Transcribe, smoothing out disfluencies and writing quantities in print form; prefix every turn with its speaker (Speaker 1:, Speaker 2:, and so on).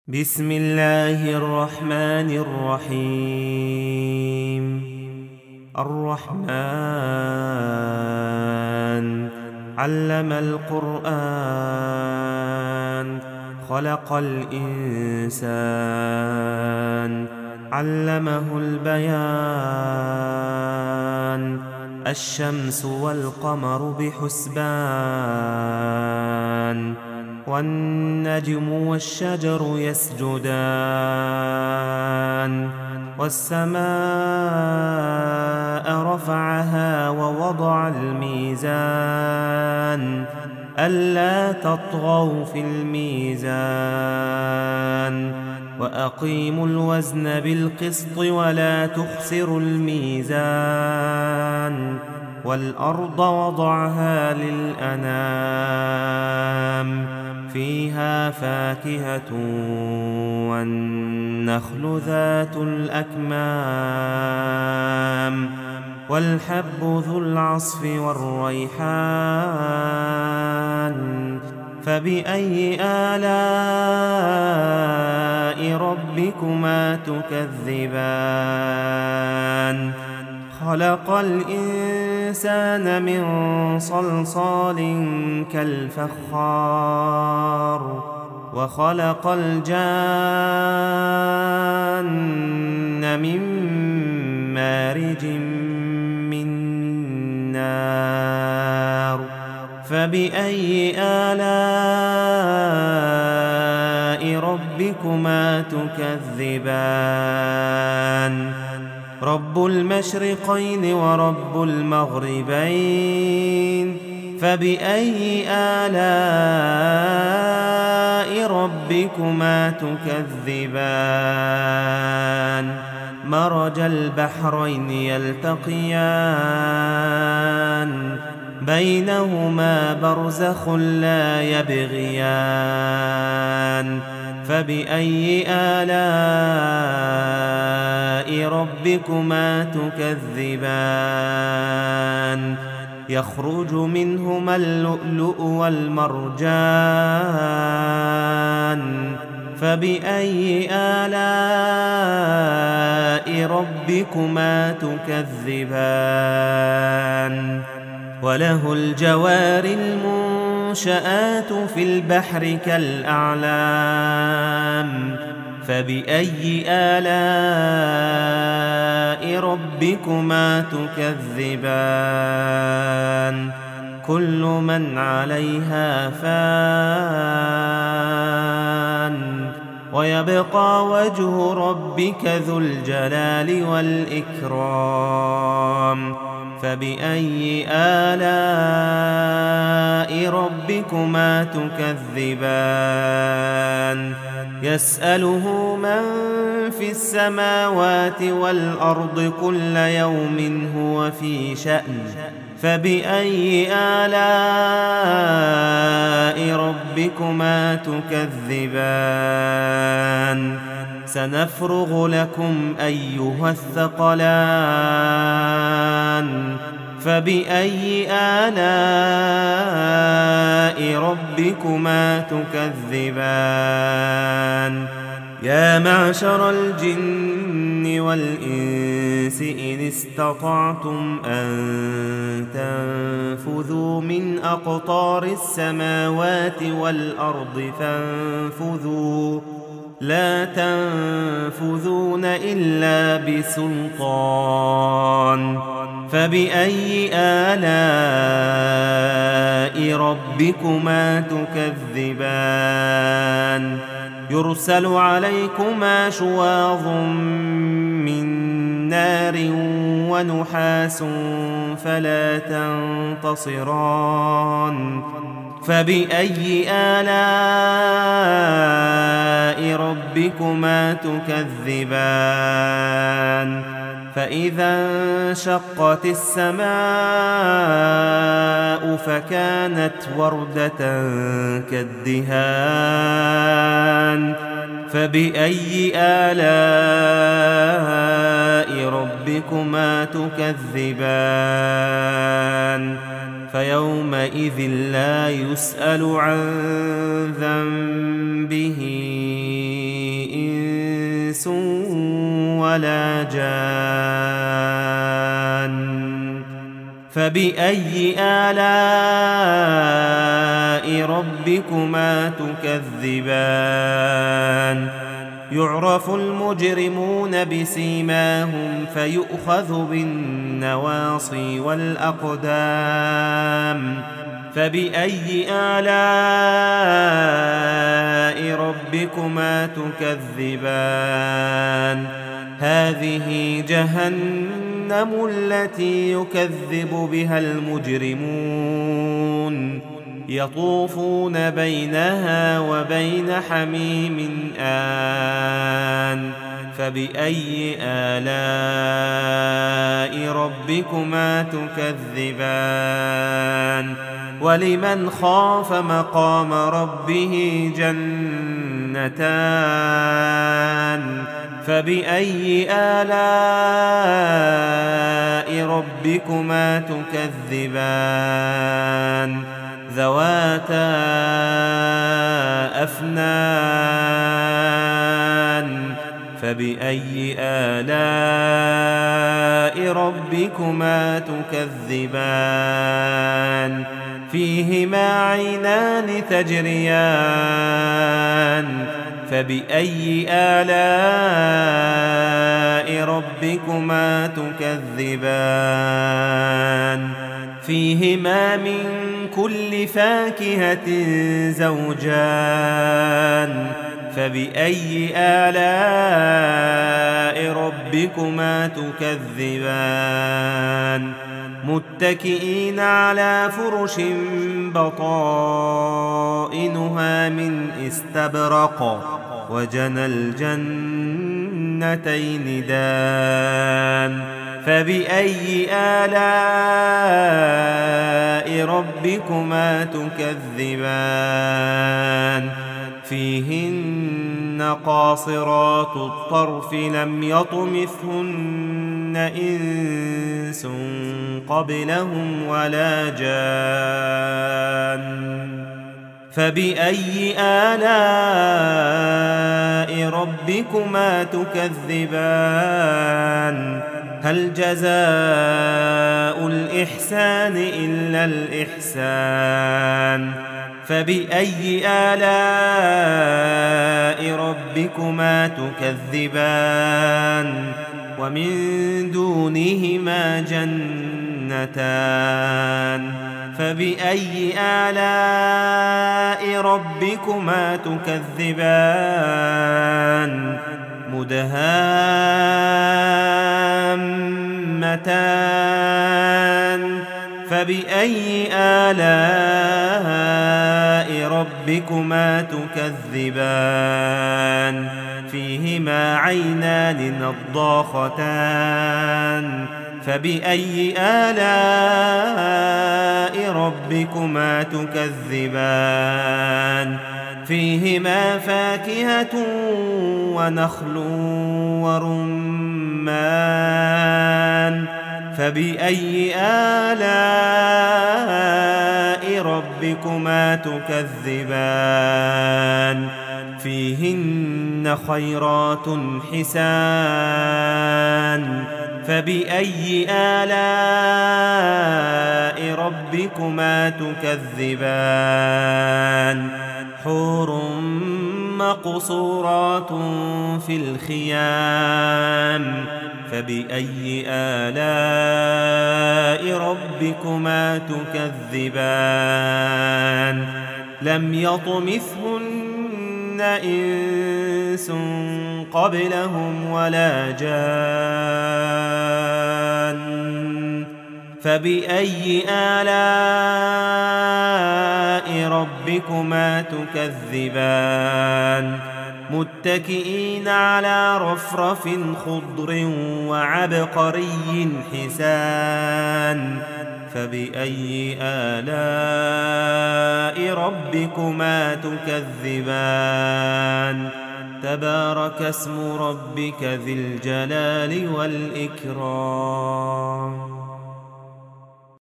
Speaker 1: بسم الله الرحمن الرحيم. الرحمن علم القرآن، خلق الإنسان، علمه البيان. الشمس والقمر بحسبان، والنجم والشجر يسجدان. والسماء رفعها ووضع الميزان، ألا تطغوا في الميزان، وأقيموا الوزن بالقسط ولا تخسروا الميزان. والأرض وضعها للأنام، فيها فاكهة والنخل ذات الأكمام، والحب ذو العصف والريحان. فبأي آلاء ربكما تكذبان؟ خلق الإنسان من صلصال كالفخار، وخلق الجان من مارج من نار. فبأي آلاء ربكما تكذبان؟ رب المشرقين ورب المغربين، فبأي آلاء ربكما تكذبان؟ مرج البحرين يلتقيان، بينهما برزخ لا يبغيان. فبأي آلاء ربكما تكذبان؟ يخرج منهما اللؤلؤ والمرجان. فبأي آلاء ربكما تكذبان؟ وله الجوار المنشآت في البحر كالأعلام. فبأي آلاء ربكما تكذبان؟ كل من عليها فان، ويبقى وجه ربك ذو الجلال والإكرام. فبأي آلاء ربكما تكذبان؟ يسأله من في السماوات والأرض كل يوم هو في شأن. فبأي آلاء ربكما تكذبان؟ سنفرغ لكم أيها الثقلان. فبأي آلاء ربكما تكذبان؟ يا معشر الجن والإنس إن استطعتم أن تنفذوا من أقطار السماوات والأرض فانفذوا، لا تنفذون إلا بسلطان. فبأي آلاء ربكما تكذبان؟ يرسل عليكما شواظ من نار ونحاس فلا تنتصران. فبأي آلاء ربكما تكذبان؟ فإذا انشقت السماء فكانت وردة كالدهان. فبأي آلاء ربكما تكذبان؟ فيومئذ لا يسأل عن ذنبه إنس ولا جان فبأي آلاء ربكما تكذبان يعرف المجرمون بسيماهم فيؤخذ بالنواصي والأقدام فبأي آلاء ربكما تكذبان هذه جهنم التي يكذب بها المجرمون يطوفون بينها وبين حميم آن فبأي آلاء ربكما تكذبان ولمن خاف مقام ربه جنتان فبأي آلاء ربكما تكذبان ذواتا أفنان فبأي آلاء ربكما تكذبان فيهما عينان تجريان فبأي آلاء ربكما تكذبان فيهما من كل فاكهة زوجان فبأي آلاء ربكما تكذبان متكئين على فرش بطائنها من استبرق وجنى الجنتين دان فبأي آلاء ربكما تكذبان فيهن قاصرات الطرف لم يطمثهن إنس قبلهم ولا جان فبأي آلاء ربكما تكذبان هل جزاء الإحسان إلا الإحسان فبأي آلاء ربكما تكذبان ومن دونهما جنتان فبأي آلاء ربكما تكذبان مدهامتان فبأي آلاء ربكما تكذبان فيهما عينان نضاختان فبأي آلاء ربكما تكذبان فيهما فاكهة ونخل ورمان فبأي آلاء ربكما تكذبان فيهن خيرات حسان فبأي آلاء ربكما تكذبان حور مقصورات في الخيام فبأي آلاء ربكما تكذبان لم يطمثهن إنس قبلهم ولا جان فبأي آلاء ربكما تكذبان متكئين على رفرف خضر وعبقري حسان فبأي آلاء ربكما تكذبان تبارك اسم ربك ذي الجلال والإكرام